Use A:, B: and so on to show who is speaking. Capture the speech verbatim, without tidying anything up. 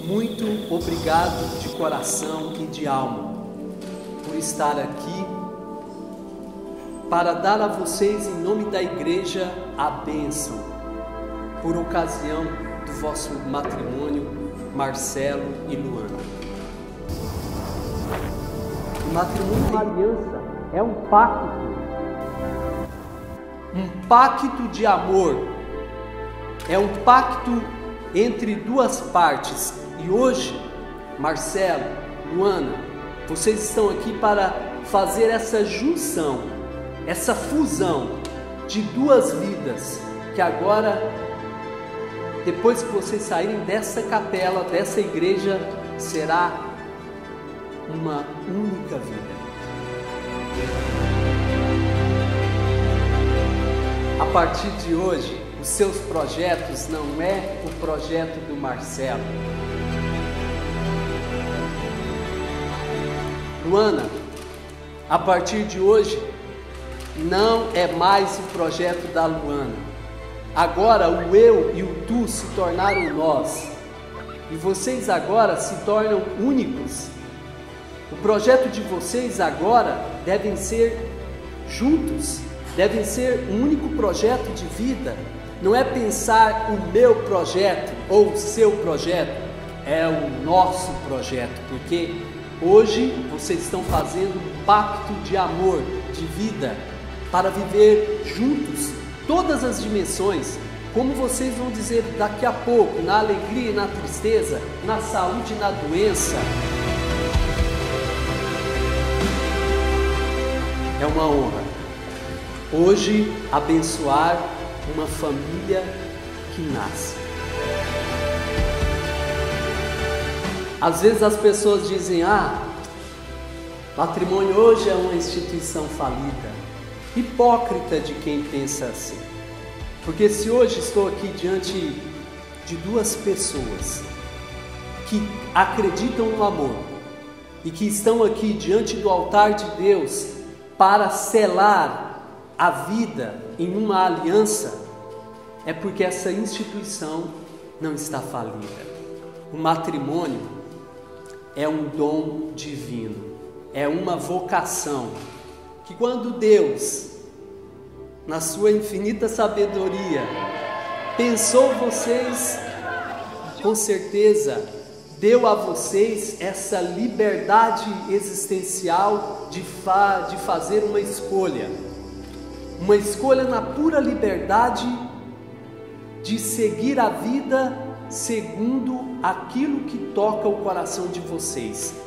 A: muito obrigado de coração e de alma por estar aqui para dar a vocês, em nome da igreja, a bênção por ocasião do vosso matrimônio, Marcelo e Luana. O matrimônio é uma aliança, é um pacto, um pacto de amor, é um pacto entre duas partes. E hoje, Marcelo, Luana, vocês estão aqui para fazer essa junção, essa fusão de duas vidas, que agora, depois que vocês saírem dessa capela, dessa igreja, será uma única vida. A partir de hoje, os seus projetos não é o projeto do Marcelo. Luana, a partir de hoje, não é mais o projeto da Luana. Agora o eu e o tu se tornaram nós. E vocês agora se tornam únicos. O projeto de vocês agora devem ser juntos, devem ser um único projeto de vida. Não é pensar o meu projeto ou o seu projeto, é o nosso projeto, porque hoje vocês estão fazendo um pacto de amor, de vida, para viver juntos todas as dimensões, como vocês vão dizer daqui a pouco, na alegria e na tristeza, na saúde e na doença. É uma honra hoje abençoar uma família que nasce. Às vezes as pessoas dizem: ah, matrimônio hoje é uma instituição falida. Hipócrita de quem pensa assim. Porque se hoje estou aqui diante de duas pessoas que acreditam no amor e que estão aqui diante do altar de Deus para selar a vida em uma aliança, é porque essa instituição não está falida. O matrimônio é um dom divino, é uma vocação que, quando Deus, na sua infinita sabedoria, pensou vocês, com certeza deu a vocês essa liberdade existencial de, fa de fazer uma escolha, uma escolha na pura liberdade de seguir a vida segundo aquilo que toca o coração de vocês.